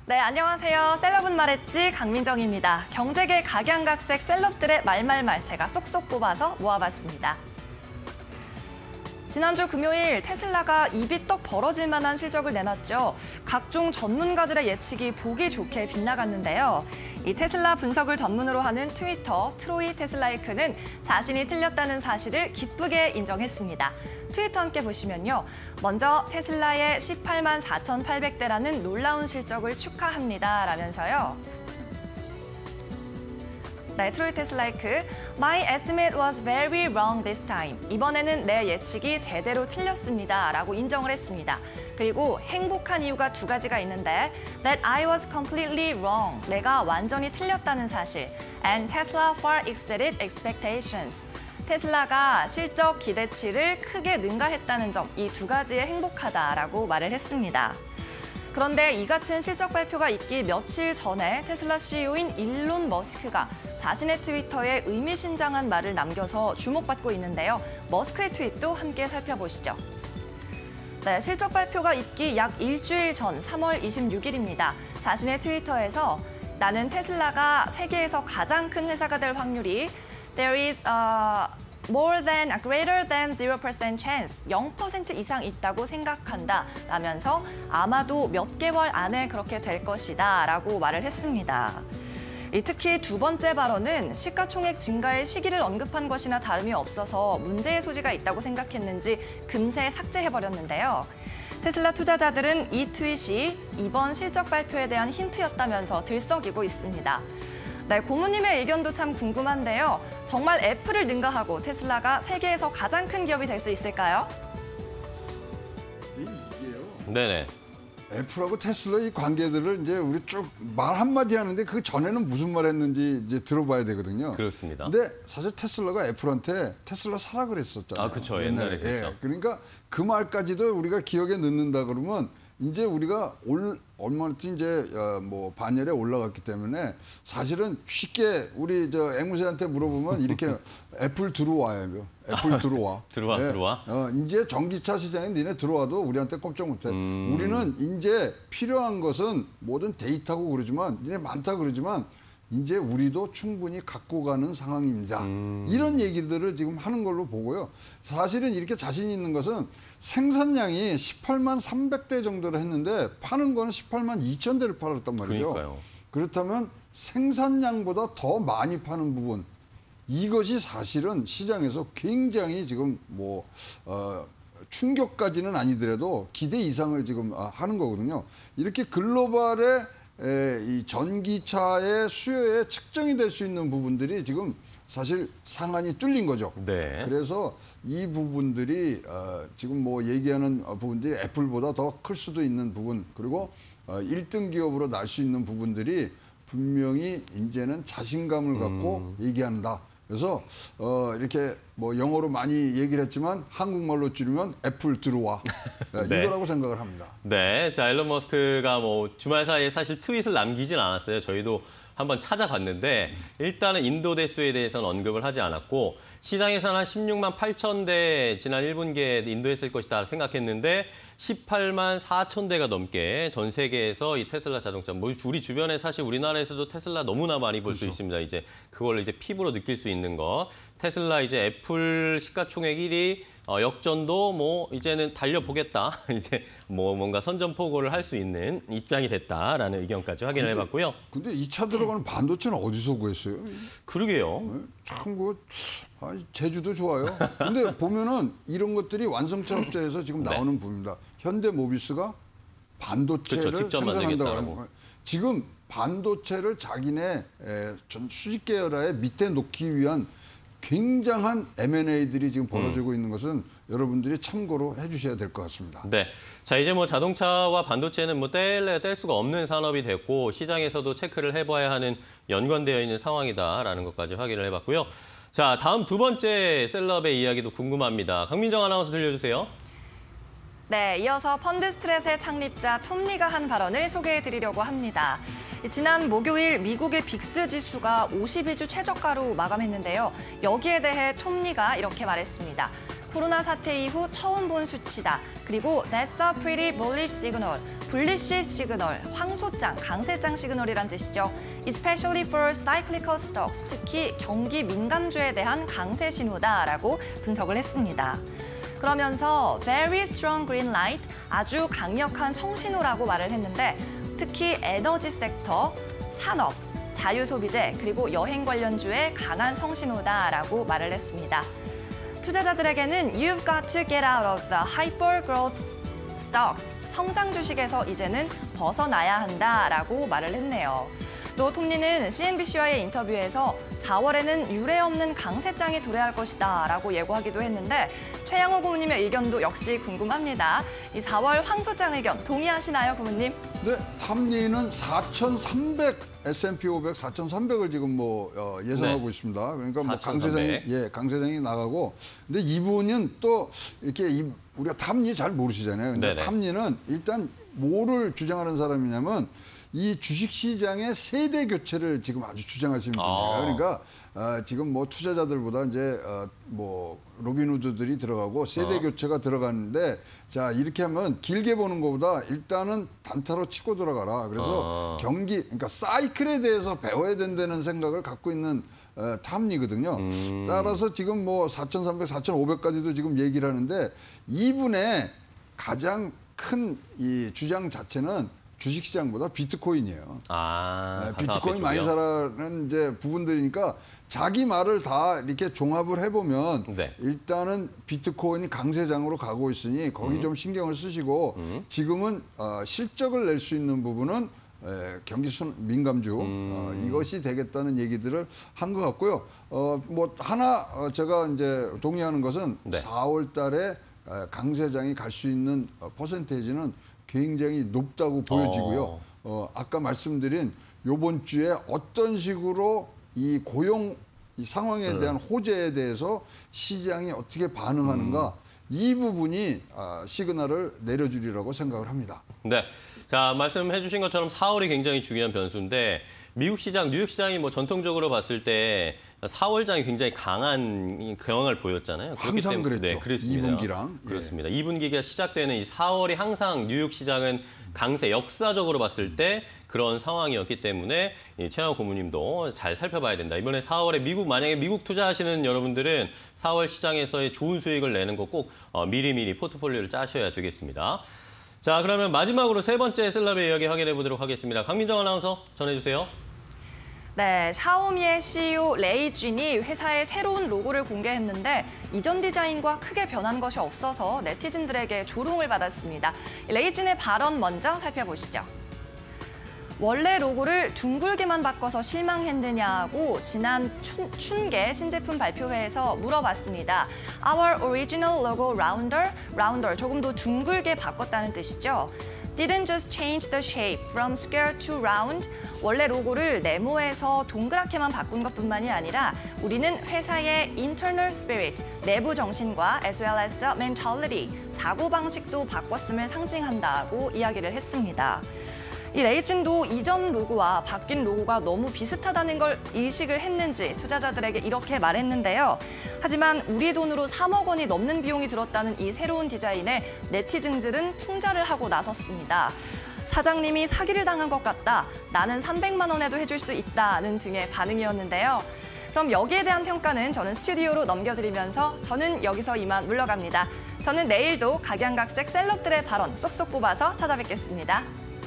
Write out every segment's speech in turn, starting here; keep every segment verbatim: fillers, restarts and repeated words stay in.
네, 안녕하세요. 셀럽은 말했지 강민정입니다. 경제계 각양각색 셀럽들의 말말말 제가 쏙쏙 뽑아서 모아봤습니다. 지난주 금요일 테슬라가 입이 떡 벌어질 만한 실적을 내놨죠. 각종 전문가들의 예측이 보기 좋게 빗나갔는데요. 이 테슬라 분석을 전문으로 하는 트위터 트로이 테슬라이크는 자신이 틀렸다는 사실을 기쁘게 인정했습니다. 트위터 함께 보시면요. 먼저 테슬라의 십팔만 사천팔백 대라는 놀라운 실적을 축하합니다. 라면서요. 네, 트로이 테슬라이크. My estimate was very wrong this time. 이번에는 내 예측이 제대로 틀렸습니다. 라고 인정을 했습니다. 그리고 행복한 이유가 두 가지가 있는데 That I was completely wrong. 내가 완전히 틀렸다는 사실. And Tesla far exceeded expectations. 테슬라가 실적 기대치를 크게 능가했다는 점, 이 두 가지에 행복하다라고 말을 했습니다. 그런데 이 같은 실적 발표가 있기 며칠 전에 테슬라 씨이오인 일론 머스크가 자신의 트위터에 의미심장한 말을 남겨서 주목받고 있는데요. 머스크의 트윗도 함께 살펴보시죠. 네, 실적 발표가 있기 약 일주일 전 삼월 이십육일입니다. 자신의 트위터에서 나는 테슬라가 세계에서 가장 큰 회사가 될 확률이 There is a more than, greater than zero percent chance, 영 퍼센트 이상 있다고 생각한다 라면서 아마도 몇 개월 안에 그렇게 될 것이다 라고 말을 했습니다. 특히 두 번째 발언은 시가총액 증가의 시기를 언급한 것이나 다름이 없어서 문제의 소지가 있다고 생각했는지 금세 삭제해버렸는데요. 테슬라 투자자들은 이 트윗이 이번 실적 발표에 대한 힌트였다면서 들썩이고 있습니다. 네, 고모님의 의견도 참 궁금한데요. 정말 애플을 능가하고 테슬라가 세계에서 가장 큰 기업이 될 수 있을까요? 이게요. 네네. 애플하고 테슬라 이 관계들을 이제 우리 쭉 말 한마디 하는데 그 전에는 무슨 말 했는지 이제 들어봐야 되거든요. 그렇습니다. 근데 사실 테슬라가 애플한테 테슬라 사라 그랬었잖아요. 아, 그렇죠. 옛날에 그랬죠. 예, 그러니까 그 말까지도 우리가 기억에 넣는다 그러면 이제 우리가 올 얼마든지 이제 어, 뭐 반열에 올라갔기 때문에 사실은 쉽게 우리 저 앵무새한테 물어보면 이렇게 애플 들어와요. 애플 들어와. 들어와, 예. 들어와. 어, 이제 전기차 시장에 니네 들어와도 우리한테 꼼짝 못해. 음. 우리는 이제 필요한 것은 뭐든 데이터고 그러지만 니네 많다 그러지만 이제 우리도 충분히 갖고 가는 상황입니다. 음. 이런 얘기들을 지금 하는 걸로 보고요. 사실은 이렇게 자신 있는 것은 생산량이 십팔만 삼백 대 정도를 했는데 파는 거는 십팔만 이천 대를 팔았단 말이죠. 그러니까요. 그렇다면 생산량보다 더 많이 파는 부분, 이것이 사실은 시장에서 굉장히 지금 뭐 어, 충격까지는 아니더라도 기대 이상을 지금 하는 거거든요. 이렇게 글로벌의 에, 이 전기차의 수요에 측정이 될 수 있는 부분들이 지금 사실 상한이 뚫린 거죠. 네. 그래서 이 부분들이 어, 지금 뭐 얘기하는 부분들이 애플보다 더 클 수도 있는 부분, 그리고 어, 일 등 기업으로 날 수 있는 부분들이 분명히 이제는 자신감을 갖고 음. 얘기한다. 그래서 어, 이렇게 뭐 영어로 많이 얘기를 했지만 한국말로 줄이면 애플 들어와. 네. 이거라고 생각을 합니다. 네, 자 일론 머스크가 뭐 주말 사이에 사실 트윗을 남기진 않았어요. 저희도 한번 찾아봤는데 일단은 인도 대수에 대해서는 언급을 하지 않았고 시장에서는 한 십육만 팔천 대 지난 일 분기에 인도했을 것이다 생각했는데 십팔만 사천 대가 넘게 전 세계에서 이 테슬라 자동차, 뭐 우리 주변에 사실 우리나라에서도 테슬라 너무나 많이 볼 수 그렇죠. 있습니다. 이제 그걸 이제 피부로 느낄 수 있는 거. 테슬라 이제 애플 시가총액 일 위 어, 역전도 뭐 이제는 달려보겠다. 이제 뭐 뭔가 선전포고를 할 수 있는 입장이 됐다라는 의견까지 확인을 근데, 해봤고요. 근데 이 차 들어가는 반도체는 어디서 구했어요? 그러게요. 네? 참 그, 아, 제주도 좋아요. 근데 보면은 이런 것들이 완성차 업체에서 지금 나오는 부분입니다. 현대모비스가 반도체를 그렇죠, 직접 생산한다고 만들겠다고. 하는 거예요. 지금 반도체를 자기네 에, 전 수직 계열화의 밑에 놓기 위한 굉장한 엠 앤 에이들이 지금 벌어지고 음. 있는 것은 여러분들이 참고로 해주셔야 될 것 같습니다. 네, 자 이제 뭐 자동차와 반도체는 뭐 뗄래 뗄 수가 없는 산업이 됐고 시장에서도 체크를 해봐야 하는 연관되어 있는 상황이다라는 것까지 확인을 해봤고요. 자 다음 두 번째 셀럽의 이야기도 궁금합니다. 강민정 아나운서 들려주세요. 네, 이어서 펀드스트렛의 창립자 톰 리가 한 발언을 소개해드리려고 합니다. 지난 목요일 미국의 빅스 지수가 오십이 주 최저가로 마감했는데요. 여기에 대해 톰 리가 이렇게 말했습니다. 코로나 사태 이후 처음 본 수치다. 그리고 That's a pretty bullish signal. bullish 시그널, 황소장, 강세장 시그널이란 뜻이죠. Especially for cyclical stocks, 특히 경기 민감주에 대한 강세 신호다라고 분석을 했습니다. 그러면서 very strong green light, 아주 강력한 청신호라고 말을 했는데 특히 에너지 섹터, 산업, 자유소비재, 그리고 여행 관련주에 강한 청신호다라고 말을 했습니다. 투자자들에게는 You've got to get out of the hyper-growth stocks, 성장 주식에서 이제는 벗어나야 한다라고 말을 했네요. 또 톱니는 씨엔비씨와의 인터뷰에서 사월에는 유례 없는 강세장이 도래할 것이다 라고 예고하기도 했는데 최양호 고문님의 의견도 역시 궁금합니다. 이 사월 황소장 의견 동의하시나요, 고문님? 네, 탑니는 사천삼백 에스 앤 피 오백 사천삼백을 지금 뭐 어, 예상하고 네. 있습니다. 그러니까 뭐 사천삼백. 강세장이 예 강세장이 나가고 근데 이분은 또 이렇게 이, 우리가 탑니 잘 모르시잖아요. 근데 네네. 탑니는 일단 뭐를 주장하는 사람이냐면 이 주식시장의 세대 교체를 지금 아주 주장하시는 분이에요. 아. 그러니까 어, 지금 뭐 투자자들보다 이제 어, 뭐 로빈후드들이 들어가고 세대 어. 교체가 들어가는데 자 이렇게 하면 길게 보는 것보다 일단은 단타로 치고 들어가라. 그래서 아. 경기 그러니까 사이클에 대해서 배워야 된다는 생각을 갖고 있는 어, 탑니거든요. 음. 따라서 지금 뭐 사천삼백, 사천오백까지도 지금 얘기를 하는데 이분의 가장 큰 이 주장 자체는 주식시장보다 비트코인이에요. 아, 네, 비트코인 많이 사라는 이제 부분들이니까 자기 말을 다 이렇게 종합을 해보면 네. 일단은 비트코인이 강세장으로 가고 있으니 거기 음. 좀 신경을 쓰시고 음. 지금은 어, 실적을 낼 수 있는 부분은 에, 경기 순 민감주 음. 어, 이것이 되겠다는 얘기들을 한 것 같고요. 어, 뭐 하나 어, 제가 이제 동의하는 것은 네. 사월 달에 에, 강세장이 갈 수 있는 어, 퍼센테이지는 굉장히 높다고 보여지고요. 어. 어, 아까 말씀드린 요번 주에 어떤 식으로 이 고용 이 상황에 대한 호재에 대해서 시장이 어떻게 반응하는가 음. 이 부분이 아, 시그널을 내려주리라고 생각을 합니다. 네. 자, 말씀해 주신 것처럼 사월이 굉장히 중요한 변수인데 미국 시장, 뉴욕 시장이 뭐 전통적으로 봤을 때 사월장이 굉장히 강한 경향을 보였잖아요. 그렇기 항상 때문에, 그랬죠. 네, 그렇습니다. 이 분기랑. 예. 그렇습니다. 이 분기가 시작되는 이 사월이 항상 뉴욕 시장은 강세, 역사적으로 봤을 때 그런 상황이었기 때문에 이 최양호 고문님도 잘 살펴봐야 된다. 이번에 사월에 미국, 만약에 미국 투자하시는 여러분들은 사월 시장에서의 좋은 수익을 내는 거 꼭 어, 미리미리 포트폴리오를 짜셔야 되겠습니다. 자, 그러면 마지막으로 세 번째 셀럽의 이야기 확인해 보도록 하겠습니다. 강민정 아나운서 전해주세요. 네, 샤오미의 씨이오 레이 준이 회사의 새로운 로고를 공개했는데 이전 디자인과 크게 변한 것이 없어서 네티즌들에게 조롱을 받았습니다. 레이 준의 발언 먼저 살펴보시죠. 원래 로고를 둥글게만 바꿔서 실망했느냐고 지난 춘, 춘계 신제품 발표회에서 물어봤습니다. Our original logo rounder, rounder 조금 더 둥글게 바꿨다는 뜻이죠. Didn't just change the shape from square to round. 원래 로고를 네모에서 동그랗게만 바꾼 것뿐만이 아니라 우리는 회사의 internal spirit, 내부 정신과 as well as the mentality, 사고방식도 바꿨음을 상징한다고 이야기를 했습니다. 이 레이준도 이전 로고와 바뀐 로고가 너무 비슷하다는 걸 인식을 했는지 투자자들에게 이렇게 말했는데요. 하지만 우리 돈으로 삼억 원이 넘는 비용이 들었다는 이 새로운 디자인에 네티즌들은 풍자를 하고 나섰습니다. 사장님이 사기를 당한 것 같다. 나는 삼백만 원에도 해줄 수 있다는 등의 반응이었는데요. 그럼 여기에 대한 평가는 저는 스튜디오로 넘겨드리면서 저는 여기서 이만 물러갑니다. 저는 내일도 각양각색 셀럽들의 발언 쏙쏙 뽑아서 찾아뵙겠습니다.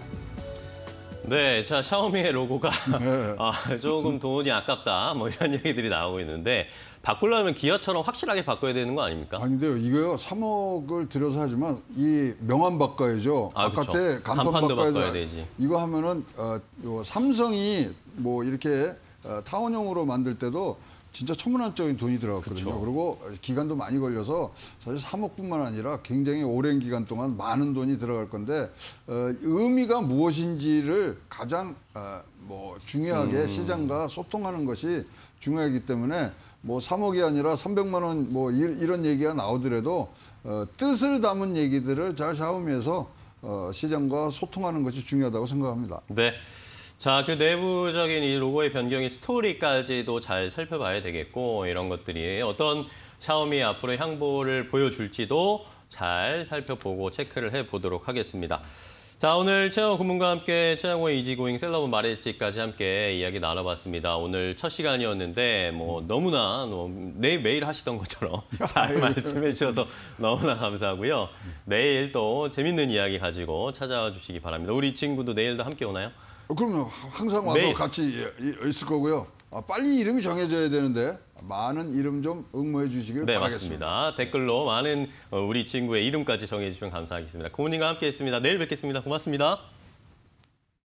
네, 자 샤오미의 로고가 네. 아, 조금 돈이 아깝다 뭐 이런 얘기들이 나오고 있는데 바꾸려면 기아처럼 확실하게 바꿔야 되는 거 아닙니까? 아닌데요. 이거요. 삼억을 들여서 하지만 이 명함 바꿔야죠. 아, 바깥에 그렇죠. 간판 간판도 바꿔야 바꿔야 돼. 되지. 이거 하면은 어, 요 삼성이 뭐 이렇게 어, 타원형으로 만들 때도 진짜 천문학적인 돈이 들어갔거든요. 그렇죠. 그리고 기간도 많이 걸려서 사실 삼억뿐만 아니라 굉장히 오랜 기간 동안 많은 돈이 들어갈 건데 어, 의미가 무엇인지를 가장 어, 뭐 중요하게 음. 시장과 소통하는 것이 중요하기 때문에 뭐 삼억이 아니라 삼백만 원 뭐 이런 얘기가 나오더라도 어, 뜻을 담은 얘기들을 잘 샤오미에서 어, 시장과 소통하는 것이 중요하다고 생각합니다. 네. 자, 그 내부적인 이 로고의 변경의 스토리까지도 잘 살펴봐야 되겠고 이런 것들이 어떤 샤오미의 앞으로의 향보를 보여줄지도 잘 살펴보고 체크를 해보도록 하겠습니다. 자, 오늘 최영호 고문과 함께 최영호의 이지고잉 셀러문 말했지까지 함께 이야기 나눠봤습니다. 오늘 첫 시간이었는데 뭐 너무나 뭐 내 매일 하시던 것처럼 잘 말씀해 주셔서 너무나 감사하고요. 내일 또 재밌는 이야기 가지고 찾아와 주시기 바랍니다. 우리 친구도 내일도 함께 오나요? 어, 그럼요. 항상 와서 매일. 같이 있을 거고요. 아, 빨리 이름이 정해져야 되는데 많은 이름 좀 응모해 주시길 네, 바라겠습니다. 맞습니다. 댓글로 많은 우리 친구의 이름까지 정해 주시면 감사하겠습니다. 고문님과 함께 했습니다. 내일 뵙겠습니다. 고맙습니다.